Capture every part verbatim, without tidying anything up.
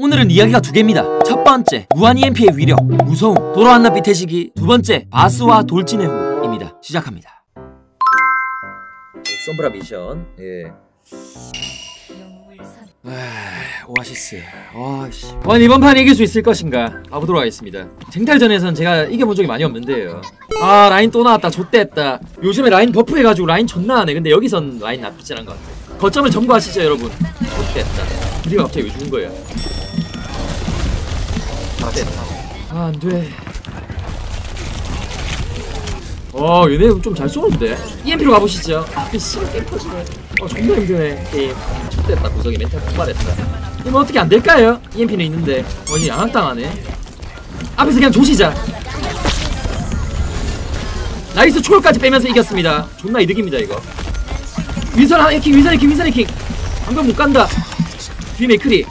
오늘은 이야기가 두 개입니다. 첫 번째, 무한 이엠피의 위력, 무서움, 돌아왔나 비태시기. 두 번째, 바스와 돌진의 호입니다. 시작합니다. 썸브라 미션. 예. 아, 오아시스. 와씨. 과연 이번 판 이길 수 있을 것인가? 가보도록 하겠습니다. 쟁탈전에선 제가 이겨본 적이 많이 없는데요. 아, 라인 또 나왔다. 좆대했다. 요즘에 라인 버프해가지고 라인 존나 하네. 근데 여기선 라인 나쁘지 않은 것 같아. 거점을 점거하시죠 여러분. 좆대했다. 우리가 갑자기 왜 죽은 거야? 아, 안돼. 와, 얘네 좀 잘 쏘는데? 이엠피로 가보시죠. 아, 씨발 게임 터지네. 어, 존나 힘드네 게임. X됐다. 구석이 멘탈 폭발했다. 이거 어떻게 안될까요? 이엠피는 있는데. 어, 이 양악당하네. 앞에서 그냥 조시자. 나이스. 초월까지 빼면서 이겼습니다. 존나 이득입니다 이거. 윈선 하나 해킹. 윈선 해킹. 윈선 해킹. 방금 못간다. 뒤에 메크리.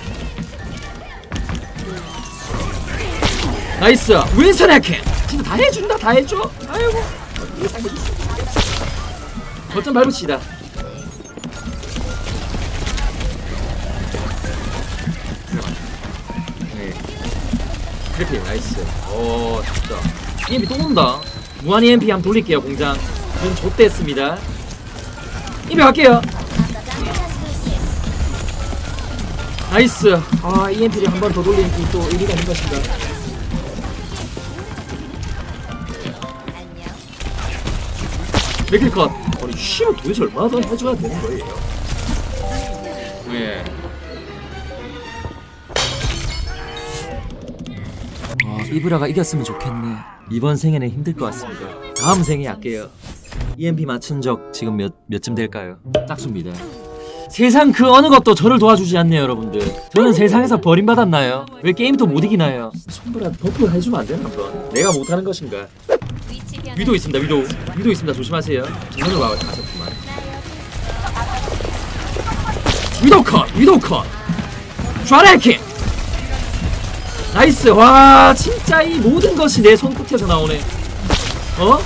나이스. 윈선 해킹. 진짜 다 해준다. 다 해줘. 아이고. 거점 밟읍시다. 네. 트래핑 나이스. 오, 진짜 이엠피 또 온다. 무한 이엠피 한번 돌릴게요. 공장 전 좆됐습니다. 이엠피 갈게요. 나이스. 아, 이엠피를 한 번 더 돌리는 게 또 의미가 있는 것인가. 맥힐 컷. 아니 씨발 도대체 얼마나 더 해줘야 되는 거예요? 예. 아, 이브라가 이겼으면 좋겠네. 이번 생에는 힘들 것 같습니다. 다음 생에 할게요. 이엠피 맞춘 적 지금 몇 몇쯤 될까요? 짝수입니다. 세상 그 어느 것도 저를 도와주지 않네요 여러분들. 저는 세상에서 버림받았나요? 왜 게임도 못 이기나요? 손브라 버프 해주면 안 되나 한번? 내가 못하는 것인가? 위도 있습니다. 위도 위도 있습니다. 조심하세요. 정면으로 와 가셨구만. 위도 컷. 위도 컷. 슈아레킹. 나이스. 와, 진짜 이 모든 것이 내 손끝에서 나오네. 어?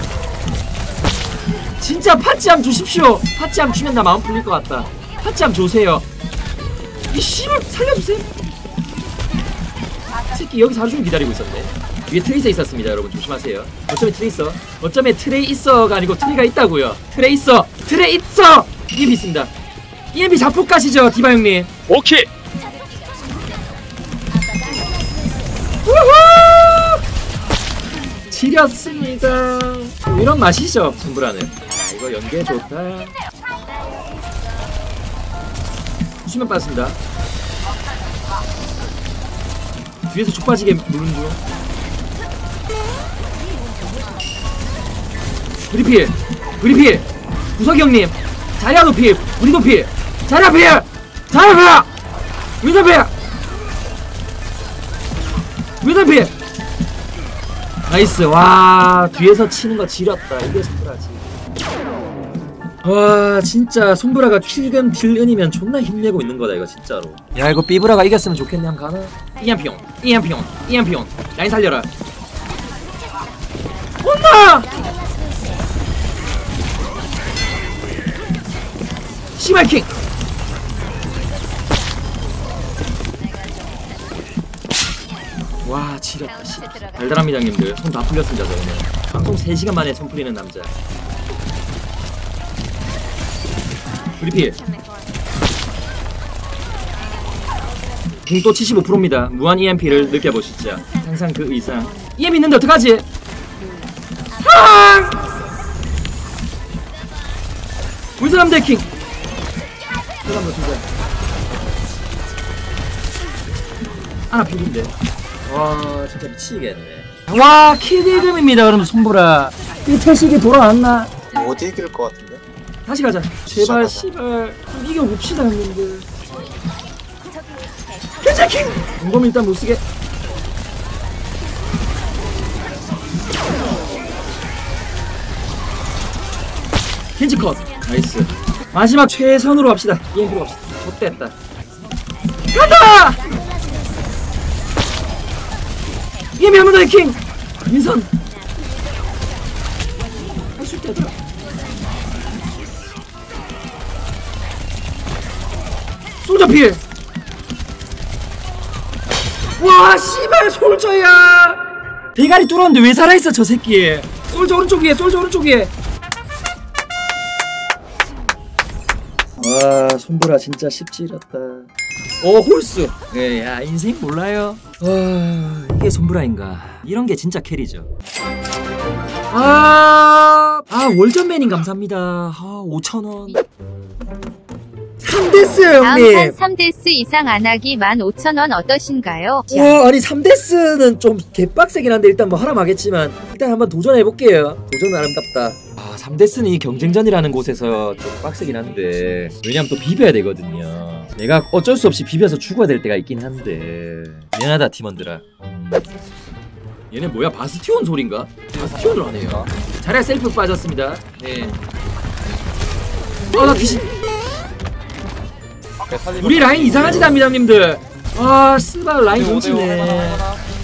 진짜 팥지함 주십시오. 팥지함 주면 나 마음 풀릴 것 같다. 팥지함 주세요. 이 씨발 살려주세요. 새끼 여기서 하루 종일 기다리고 있었네. 위에 트레이서 있었습니다 여러분. 조심하세요. 어쩌면 트레이서. 어쩌면 트레이서가 아니고 트레이가 있다고요. 트레이서. 트레이서. 이엠피 있습니다. 이엠피 자폭 가시죠 디바 형님. 오케이. 우후. 지렸습니다. 이런 맛이죠 손브라는. 아, 이거 연계 좋다. 수면 빠졌습니다. 뒤에서 촉 빠지게 누르는 중. 브리필! 브리필! 구석이 형님! 자리아도 필! 우리도 필! 자리아 필! 자리아 필! 위더 필! 위더 필! 나이스. 와, 뒤에서 치는 거 지렸다. 이게 손브라지. 와, 진짜 손브라가 킬금 딜은이면 존나 힘내고 있는 거다 이거 진짜로. 야, 이거 삐브라가 이겼으면 좋겠네. 한번 가나? 이엠피온! 이엠피온! 이엠피온! 라인 살려라. 온나! 시발킹! 와, 지렸다. 씨. 달달합니다 형님들. 손 다 풀렸습니다 저 오늘. 방송 세 시간 만에 손 풀리는 남자. 브리필. 궁도 칠십오 퍼센트입니다. 무한 이엠피를 느껴보시죠. 항상 그 이상. 이엠피 있는데 어떡하지? 하! 우리 사람 데킹. 사람도 진짜. 아, 비린데. 와, 진짜 미치겠네. 와, 킬딜금입니다. 그럼 손보라. 이 태식이 돌아왔나? 못 이길 것 같은데? 다시 가자. 제발 씨발 좀 이겨봅시다 형님들. 괜찮킹! 공범 일단 못쓰게. 켄지컷. 나이스. 마지막 최선으로 갑시다. 이엠피로 갑시다. 좆됐다. 간다! 이엠피 한 번 더 해킹! 민선! 할 수 있다 얘들아. 솔저 필! 와 씨발 솔저야. 대가리 뚫었는데 왜 살아있어 저 새끼. 솔저 오른쪽 위에 솔저 오른쪽 위에. 와 손보라 진짜 쉽지 잃었다. 오 홀수. 예, 야 인생 몰라요. 와 이게 손보라인가. 이런 게 진짜 캐리죠. 아, 아 월전맨님 감사합니다. 아 오천 원. 삼 데스 다음 형님. 판 삼 데스 이상 안 하기 만 오천 원 어떠신가요? 와 아니 삼 데스는 좀 개빡세긴 한데 일단 뭐 하라마겠지만 일단 한번 도전해볼게요. 도전은 아름답다. 아 삼 데스는 이 경쟁전이라는 곳에서 좀 빡세긴 한데 왜냐면 또 비벼야 되거든요. 내가 어쩔 수 없이 비벼서 죽어야 될 때가 있긴 한데 미안하다 팀원들아. 음. 얘네 뭐야 바스티온 소린가? 바스티온을 하네요. 자리야 셀프 빠졌습니다. 네. 아나 귀신. 우리 라인 이상한 짓 합니다 형님들. 아 스발 라인 오지네.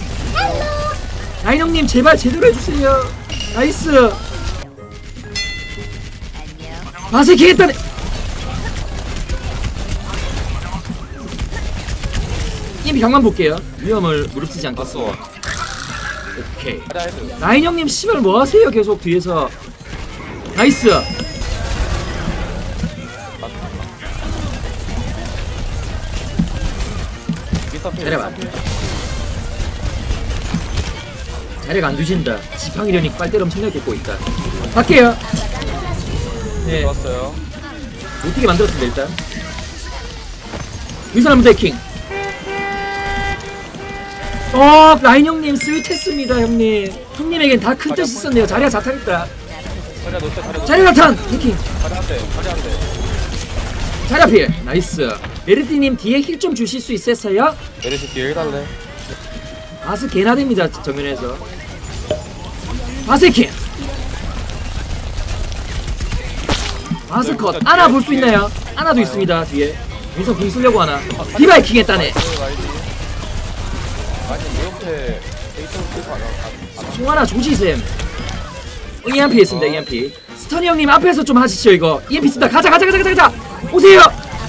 라인 형님 제발 제대로 해주세요. 나이스. 맛에 개했다네. 이미 경만 볼게요. 위험을 무릅쓰지 않겠어. 오케이. 라인 형님 씨발 뭐하세요 계속 뒤에서. 나이스. 자리야 자리가 안 뒤진다. 지팡이려니 빨대로 엄청나게 꽂고 있다. 갈게요. 네. 좋았어요. 어떻게 만들었습니다 일단. 이 사람 데킹. 어 라인 형님 스윗했습니다 형님. 형님에겐 다 큰 뜻이 있었네요. 자리가 자탄했다. 자리야 놓쳐 자리야 놓쳐. 자리 자탄 데킹. 자리 한대 자리 한대. 자리 앞필. 나이스. 메르티님 뒤에 힐 좀 주실 수 있겠어요? 메르시 뒤에 해달래. 바스 개나 됩니다 정면에서. 바스 킹. 바스 컷. 아나 볼 수 있나요? 아나도 있습니다 뒤에. 여기서 공 쓰려고 하나. 디바이 킹 했다네. 아니 무용태 데이터로 쓰고 안 안. 송하나 조지쌤. 어, 이엠피 했습니다 이엠피. 스터니 형님 앞에서 좀 하시죠 이거. 이엠피 있습니다. 가자 가자 가자 가자 가자. 오세요.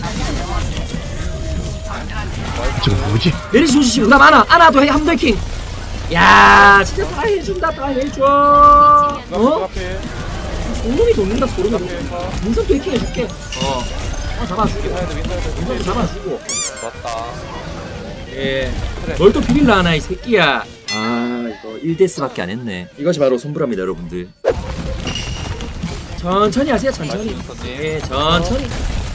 저 뭐지? 메리시 조지씨 그다음 아나. 아나도 해 함들킹. 야 진짜 다 해준다 다 해줘. 어? 앞에 소름이 돋는다 소름이 돋는다. 앞에서 민선 또 해킹 해줄게. 어. 어 잡아주고. 민사야 돼 민사야 돼. 민선도 잡아주고. 맞다. 예. 뭘 또 비빌라 하나 이 새끼야. 아 이거 일 데스밖에 안 했네. 이것이 바로 손브라입니다 여러분들. 천천히 하세요 천천히. 예 천천히.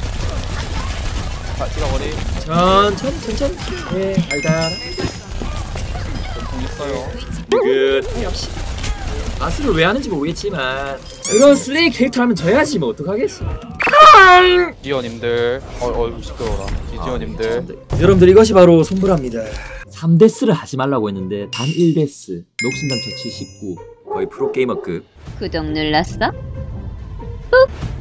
자 찍어버리. 천천히 천천히. 예 달달. 공 있어요. 끝. 역시. 마스를 왜 하는지 모르겠지만 그런 슬레이 캐릭터 하면 져야지 뭐 어떡하겠어. 디디어님들 어 얼굴 시끄러워라. 디디어님들 아, 여러분들 이것이 바로 손브라입니다. 삼 데스를 하지 말라고 했는데 단 일 데스. 녹슨단 처치 십구. 거의 프로게이머급. 구독 눌렀어? 꾹!